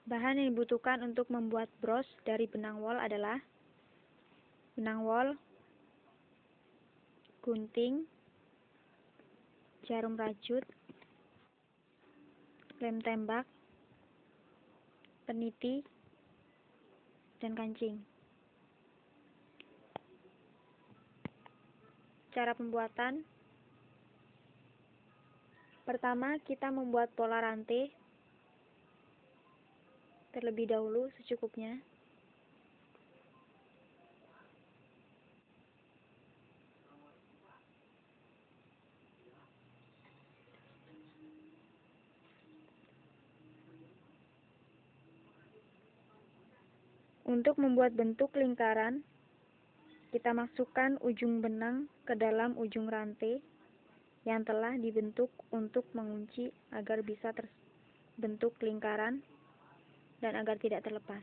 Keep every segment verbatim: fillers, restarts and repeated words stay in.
Bahan yang dibutuhkan untuk membuat bros dari benang wol adalah benang wol, gunting, jarum rajut, lem tembak, peniti, dan kancing. Cara pembuatan: pertama, kita membuat pola rantai terlebih dahulu secukupnya. Untuk membuat bentuk lingkaran, kita masukkan ujung benang ke dalam ujung rantai yang telah dibentuk untuk mengunci agar bisa terbentuk lingkaran dan agar tidak terlepas.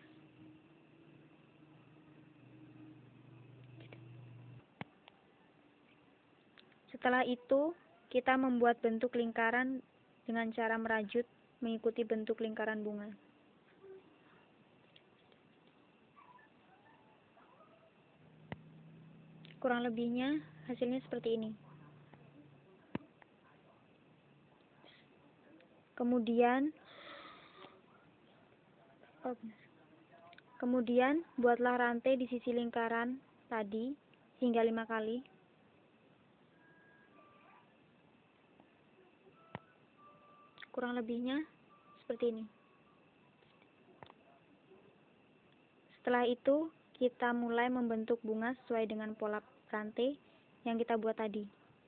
Setelah itu, kita membuat bentuk lingkaran dengan cara merajut mengikuti bentuk lingkaran bunga. Kurang lebihnya hasilnya seperti ini. Kemudian oh, kemudian buatlah rantai di sisi lingkaran tadi hingga lima kali. Kurang lebihnya seperti ini. Setelah itu, kita mulai membentuk bunga sesuai dengan pola rantai yang kita buat tadi.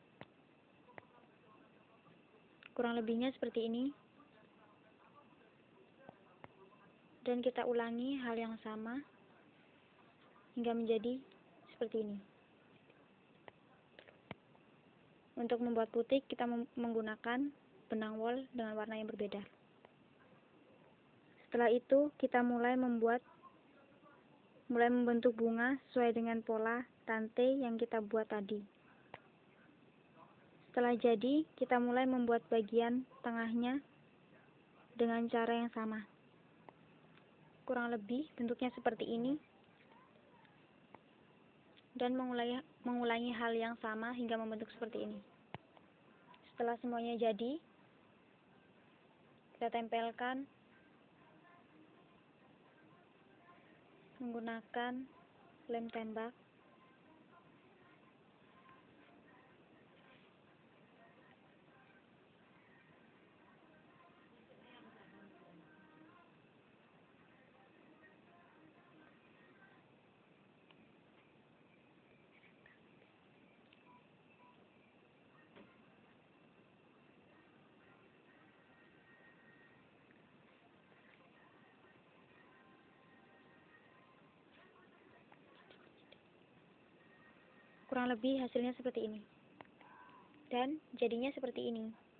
Kurang lebihnya seperti ini. Dan kita ulangi hal yang sama hingga menjadi seperti ini. Untuk membuat putik, kita menggunakan benang wol dengan warna yang berbeda. Setelah itu, kita mulai membuat mulai membentuk bunga sesuai dengan pola rantai yang kita buat tadi. Setelah jadi, kita mulai membuat bagian tengahnya dengan cara yang sama. Kurang lebih bentuknya seperti ini. Dan mengulangi, mengulangi hal yang sama hingga membentuk seperti ini. Setelah semuanya jadi, kita tempelkan menggunakan lem tembak. Kurang lebih hasilnya seperti ini. Dan jadinya seperti ini.